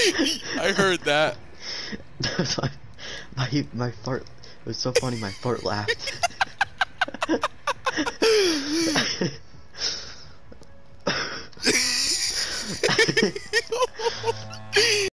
I heard that. My fart. It was so funny. My fart laughed.